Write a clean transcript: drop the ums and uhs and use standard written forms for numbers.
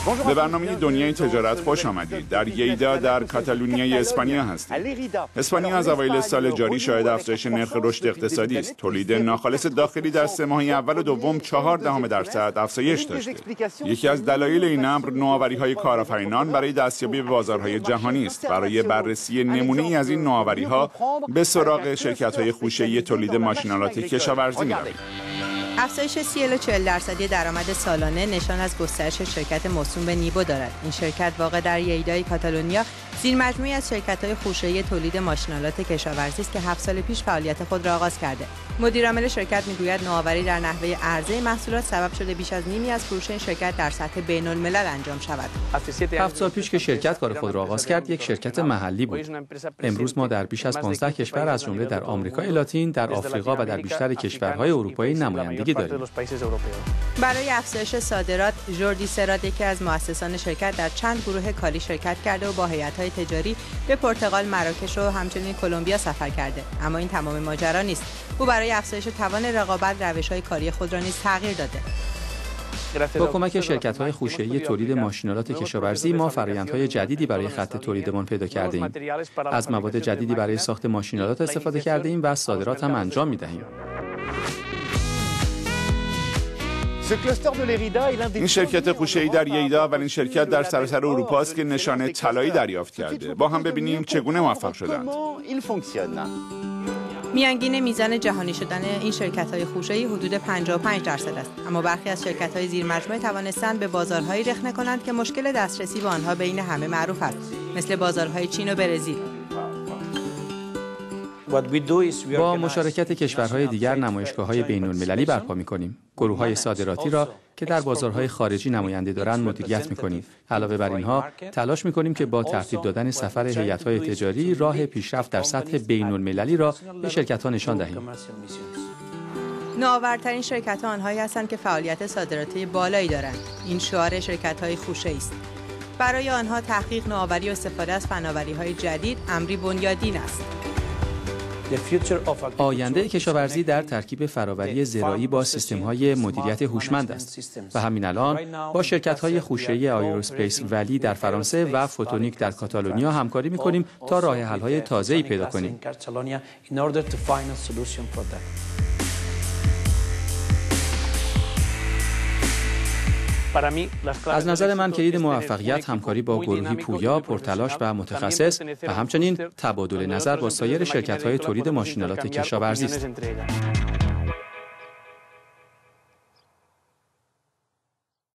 به برنامه دنیای تجارت خوش آمدید. در ییدا در کاتالونیای اسپانیا هستید. اسپانیا از اوایل سال جاری شاهد افزایش نرخ رشد اقتصادی است. تولید ناخالص داخلی در 3 ماه اول و دوم 0.4% افزایش داشته. یکی از دلایل این امر نوآوری‌های کارآفرینان برای دستیابی به بازارهای جهانی است. برای بررسی نمونه‌ای از این نوآوری‌ها به سراغ شرکت‌های خوشه‌ای تولید ماشین‌آلات کشاورزی می‌رویم. افزایش 40% درآمد سالانه نشان از گسترش شرکت موسوم به نیبو دارد. این شرکت واقع در ییدای کاتالونیا زیرمجموعه‌ای از شرکت‌های خوشه‌ای تولید ماشین‌آلات کشاورزی است که 7 سال پیش فعالیت خود را آغاز کرده. مدیرعامل شرکت میگوید نوآوری در نحوه عرضه محصولات سبب شده بیش از نیمی از فروش این شرکت در سطح بین‌الملل انجام شود. 7 سال پیش که شرکت کار خود را آغاز کرد، یک شرکت محلی بود. امروز ما در بیش از 15 کشور از جمله در آمریکای لاتین، در آفریقا و در بیشتر کشورهای اروپایی نمایندگی داریم. برای افزایش صادرات، ژوردی سرات یکی از مؤسسان شرکت در چند گروه کالی شرکت کرده و با هیئت‌های تجاری به پرتغال، مراکش و همچنین کلمبیا سفر کرده. اما این تمام ماجرا نیست. او برای افزایش توان رقابت روش‌های کاری خود را نیز تغییر داده. با کمک شرکت‌های خوشه‌ای تولید ماشین‌آلات کشاورزی ما فرآیندهای جدیدی برای خط تولیدمان پیدا کرده‌ایم. از مواد جدیدی برای ساخت ماشین‌آلات استفاده کرده‌ایم و صادرات هم انجام می‌دهیم. این شرکت خوشه‌ای در ییدا اولین شرکت در سراسر اروپا است که نشان طلایی دریافت کرده. با هم ببینیم چگونه موفق شدند. میانگین میزان جهانی شدن این شرکت‌های خوشه‌ای حدود 55% است، اما برخی از شرکت‌های زیرمجموعه توانستند به بازارهایی رخنه کنند که مشکل دسترسی به آنها بین همه معروف است، مثل بازارهای چین و برزیل. با مشارکت کشورهای دیگر نمایشگاه‌های بین‌المللی برپا می‌کنیم. گروه‌های صادراتی را که در بازارهای خارجی نماینده دارند مدیریت می‌کنیم. علاوه بر اینها، تلاش می‌کنیم که با ترتیب دادن سفر هیئت‌های تجاری راه پیشرفت در سطح بین‌المللی را به شرکت‌ها نشان دهیم. نوآورترین شرکت‌ها آنهایی هستند که فعالیت صادراتی بالایی دارند. این شعار شرکت‌های خوشه‌ای است. برای آنها تحقیق نوآوری و استفاده از فناوری‌های جدید امری بنیادین است. آینده کشاورزی در ترکیب فراوری زراعی با سیستم‌های مدیریت هوشمند است و همین الان با شرکت‌های خوشه‌ای آیروسپیس ولی در فرانسه و فوتونیک در کاتالونیا همکاری می‌کنیم تا راه حل‌های تازه‌ای پیدا کنیم. از نظر من کلید موفقیت همکاری با گروهی پویا، پرتلاش و متخصص و همچنین تبادل نظر با سایر شرکت‌های تولید ماشین‌آلات کشاورزی است.